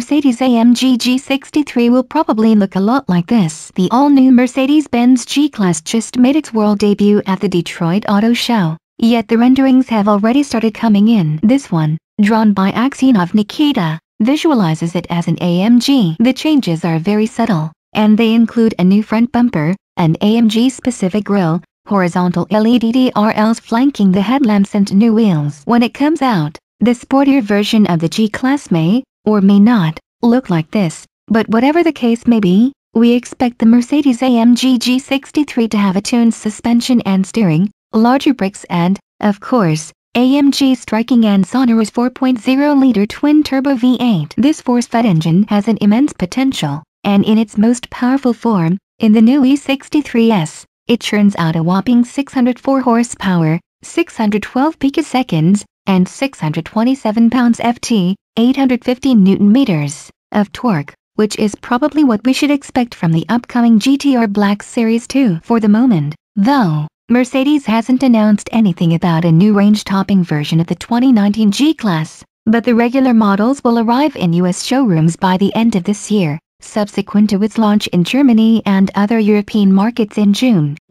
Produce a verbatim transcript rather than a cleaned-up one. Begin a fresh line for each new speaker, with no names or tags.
Mercedes-A M G G sixty-three will probably look a lot like this. The all-new Mercedes-Benz G-Class just made its world debut at the Detroit Auto Show, yet the renderings have already started coming in. This one, drawn by Aksenov Nikita, visualizes it as an A M G. The changes are very subtle, and they include a new front bumper, an A M G-specific grille, horizontal L E D D R Ls flanking the headlamps and new wheels. When it comes out, the sportier version of the G-Class may, or may not, look like this, but whatever the case may be, we expect the Mercedes-A M G G sixty-three to have a tuned suspension and steering, larger brakes and, of course, A M G's striking and sonorous four point oh liter twin-turbo V eight. This force-fed engine has an immense potential, and in its most powerful form, in the new E sixty-three S, it churns out a whopping six hundred four horsepower, six hundred twelve picoseconds, and six hundred twenty-seven pounds-feet, eight hundred fifty newton meters, of torque, which is probably what we should expect from the upcoming G T R Black Series two. For the moment, though, Mercedes hasn't announced anything about a new range-topping version of the twenty nineteen G-Class, but the regular models will arrive in U S showrooms by the end of this year, subsequent to its launch in Germany and other European markets in June.